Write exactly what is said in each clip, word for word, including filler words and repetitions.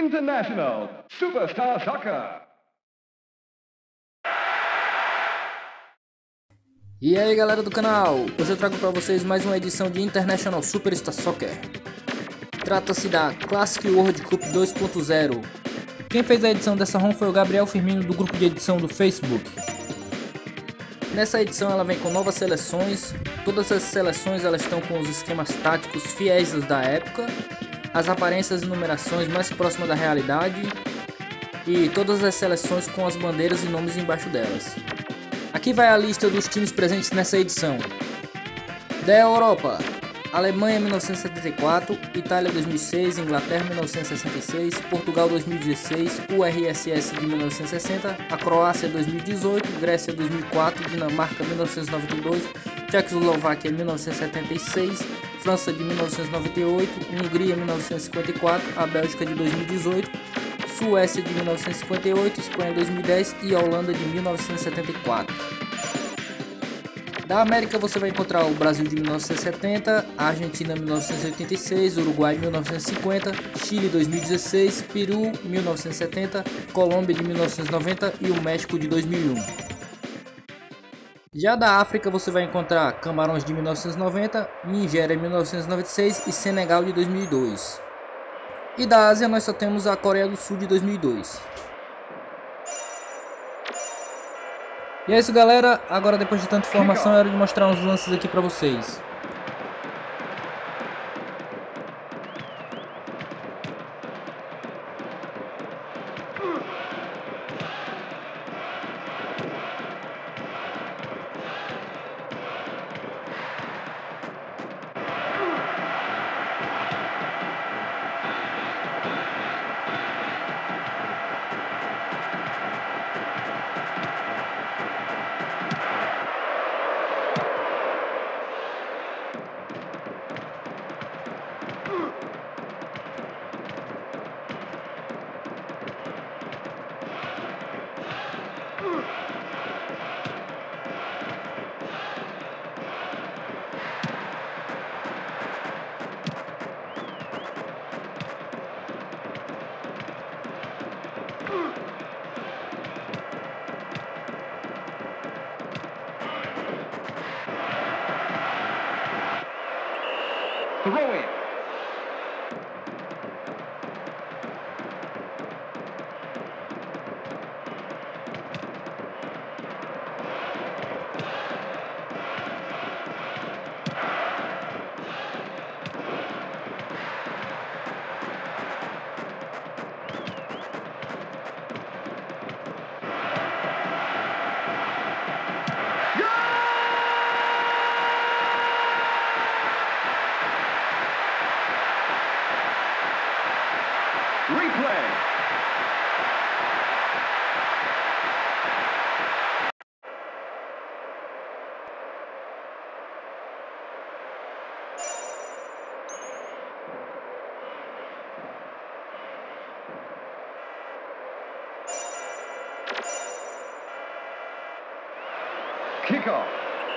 International Superstar Soccer. E aí galera do canal, hoje eu trago para vocês mais uma edição de International Superstar Soccer. Trata-se da Classic World Cup dois ponto zero. Quem fez a edição dessa ROM foi o Gabriel Firmino do grupo de edição do Facebook. Nessa edição ela vem com novas seleções, todas as seleções elas estão com os esquemas táticos fiéis aos da época, as aparências e numerações mais próximas da realidade e todas as seleções com as bandeiras e nomes embaixo delas. Aqui vai a lista dos times presentes nessa edição. Da Europa: Alemanha mil novecentos e setenta e quatro, Itália dois mil e seis, Inglaterra mil novecentos e sessenta e seis, Portugal dois mil e dezesseis, U R S S de mil novecentos e sessenta, a Croácia dois mil e dezoito, Grécia dois mil e quatro, Dinamarca mil novecentos e noventa e dois, Tchecoslováquia mil novecentos e setenta e seis, França de mil novecentos e noventa e oito, Hungria mil novecentos e cinquenta e quatro, a Bélgica de dois mil e dezoito, Suécia de mil novecentos e cinquenta e oito, Espanha dois mil e dez e a Holanda de mil novecentos e setenta e quatro. Da América você vai encontrar o Brasil de mil novecentos e setenta, a Argentina mil novecentos e oitenta e seis, Uruguai mil novecentos e cinquenta, Chile dois mil e dezesseis, Peru mil novecentos e setenta, Colômbia de mil novecentos e noventa e o México de dois mil e um. Já da África você vai encontrar Camarões de mil novecentos e noventa, Nigéria mil novecentos e noventa e seis e Senegal de dois mil e dois. E da Ásia nós só temos a Coreia do Sul de dois mil e dois. E é isso galera, agora depois de tanta informação é hora de mostrar uns lances aqui pra vocês. Throw in. Replay. Kickoff.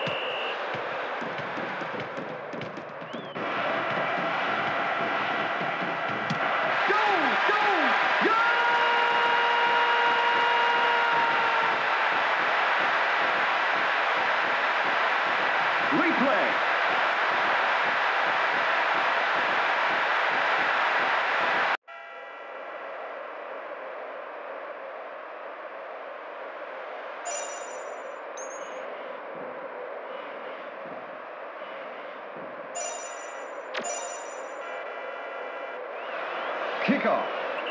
Replay. Kickoff.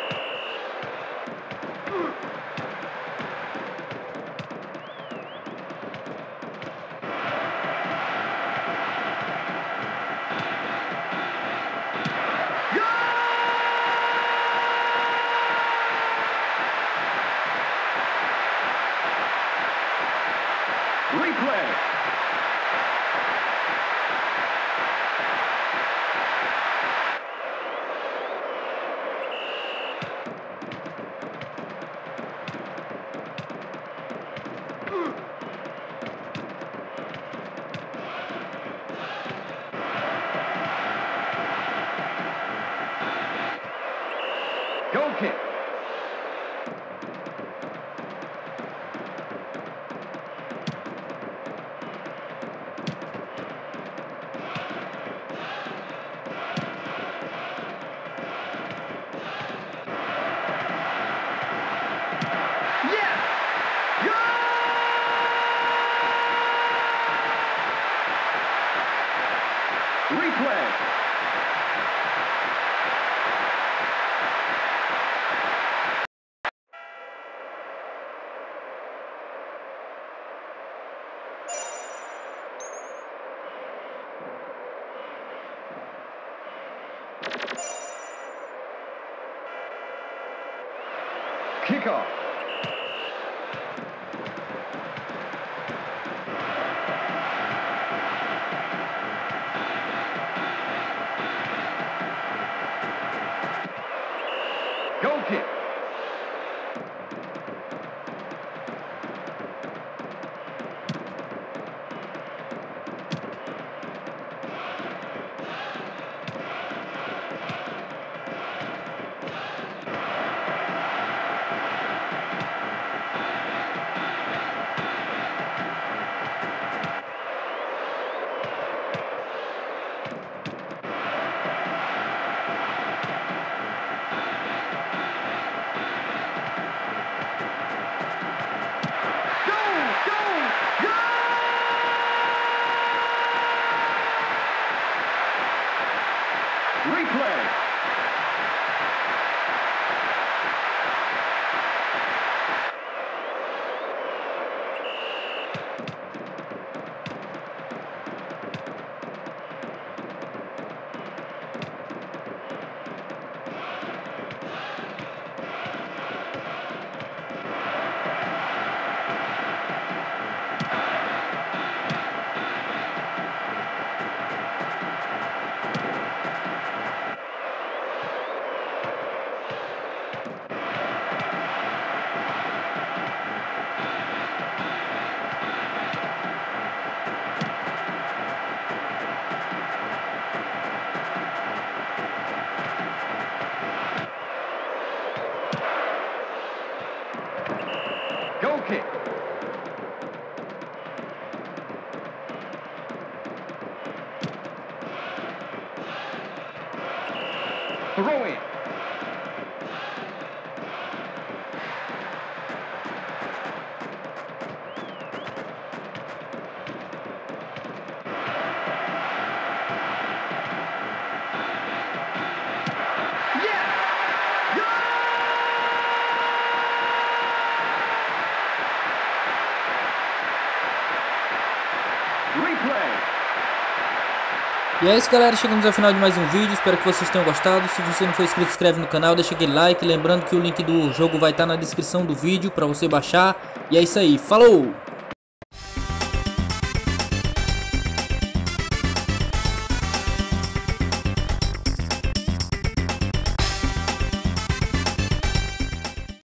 Replay. Goal kick. Yes! Go! Replay. Kickoff. Goal kick. Replay. Goal kick. Throw in. E é isso, galera, chegamos ao final de mais um vídeo, espero que vocês tenham gostado. Se você não for inscrito, se inscreve no canal, deixa aquele like, lembrando que o link do jogo vai estar na descrição do vídeo para você baixar. E é isso aí, falou!